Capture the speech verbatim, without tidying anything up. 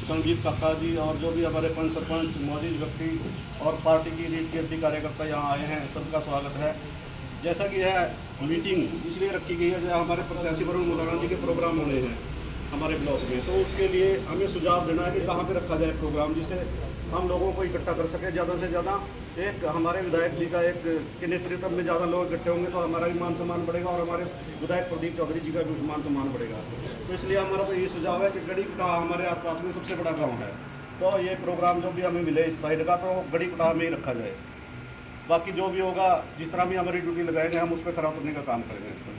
संजीव काका जी और जो भी हमारे पंच सरपंच मौजूद व्यक्ति और पार्टी की रीढ़ की हड्डी कार्यकर्ता यहाँ आए हैं, सबका स्वागत है। जैसा कि यह मीटिंग इसलिए रखी गई है, जहाँ हमारे प्रत्याशी वरुण मुलाना जी के प्रोग्राम होने हैं हमारे ब्लॉक में, तो उसके लिए हमें सुझाव देना है कि कहाँ पे रखा जाए प्रोग्राम, जिससे हम लोगों को इकट्ठा कर सके ज़्यादा से ज़्यादा। एक हमारे विधायक जी का एक के नेतृत्व में ज़्यादा लोग इकट्ठे होंगे तो हमारा भी मान सम्मान बढ़ेगा और हमारे विधायक प्रदीप चौधरी जी का भी मान सम्मान बढ़ेगा। तो इसलिए हमारा तो ये सुझाव है कि गढ़ी का हमारे आसपास में सबसे बड़ा गाँव है, तो ये प्रोग्राम जो भी हमें मिले इस साइड का, तो गढ़ी कटाव में ही रखा जाए। बाकी जो भी होगा, जिस तरह भी हमारी ड्यूटी लगाएंगे, हम उस पर खरा उतरने का काम करेंगे।